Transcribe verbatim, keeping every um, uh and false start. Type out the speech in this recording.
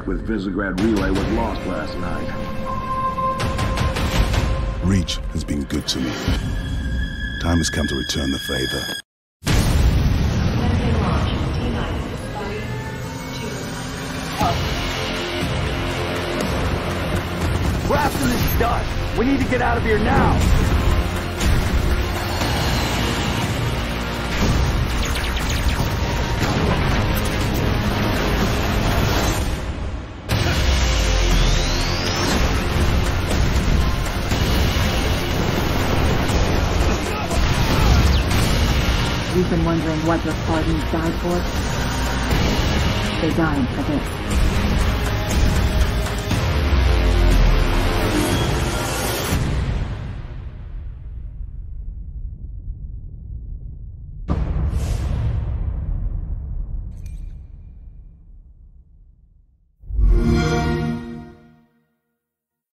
with Visegrad Relay was lost last night. Reach has been good to me. Time has come to return the favor. Grafton is done. We need to get out of here now. You've been wondering what your Spartans died for? They died for this.